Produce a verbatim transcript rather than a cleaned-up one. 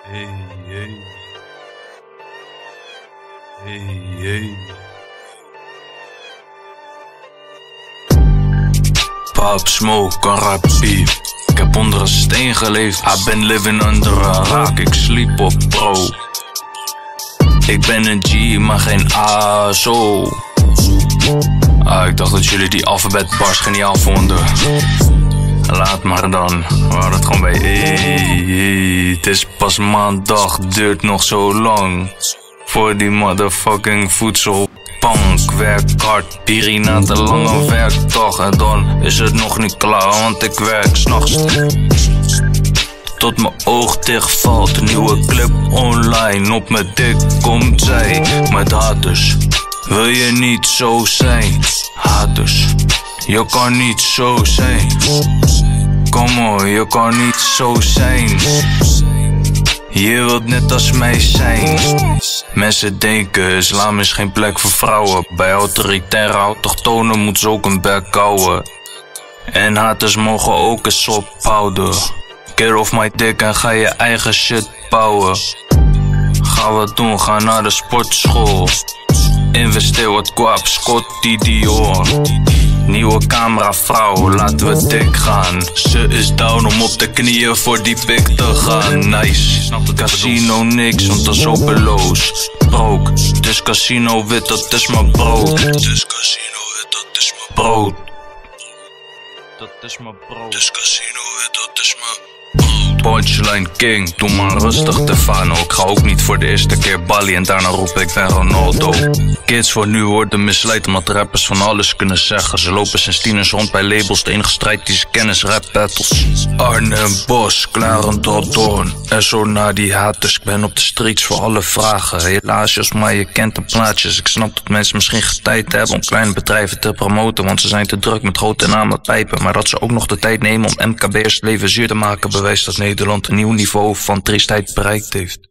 Hey, hey. Hey, hey. Pop smoke, kan rap piep. Ik heb onder een steen geleefd. I been living under a rock. Ik sliep op bro. Ik ben een G, maar geen A S O. Ah, ik dacht dat jullie die alfabetbars geniaal vonden. Laat maar dan, we hadden het gewoon bij. Hey, hey, het is pas maandag, duurt nog zo lang. Voor die motherfucking voedselbank. Werk hard, Piri na de lange werkdag. En dan is het nog niet klaar, want ik werk s'nachts. Tot mijn oog dichtvalt, nieuwe clip online. Op mijn dik komt zij, met haters. Wil je niet zo zijn? Haters, je kan niet zo zijn. Kom on, je kan niet zo zijn. Je wilt net als mij zijn. Mensen denken, islam is geen plek voor vrouwen. Bij autoritaire autochtonen moeten ze ook een bek houden. En haters mogen ook eens ophouden. Get off my dick en ga je eigen shit bouwen. Ga wat doen, ga naar de sportschool. Investeer wat kwap, Scotty Dior. Nieuwe cameravrouw, laten we dik gaan. Ze is down om op de knieën voor die pik te gaan. Nice, casino niks, want dat is hopeloos. Broke, dus casino wit, dat is mijn brood. Dus casino wit, dat is mijn brood. Dat is mijn brood. Dus casino wit, dat is mijn brood. Punchline king, doe maar rustig Stefano. Ik ga ook niet voor de eerste keer Bali en daarna roep ik ben Ronaldo. Kids voor nu worden misleid omdat rappers van alles kunnen zeggen. Ze lopen sinds tieners rond bij labels, de enige strijd die ze kennen is rap battles. Arnhem Bos, Clarendon Doorn. En zo naar die haters, ik ben op de streets voor alle vragen. Helaas Jos, maar je kent de plaatjes. Ik snap dat mensen misschien geen tijd hebben om kleine bedrijven te promoten, want ze zijn te druk met grote namen pijpen. Maar dat ze ook nog de tijd nemen om M K B'ers leven zuur te maken, bewijst dat Nederland een nieuw niveau van triestheid bereikt heeft.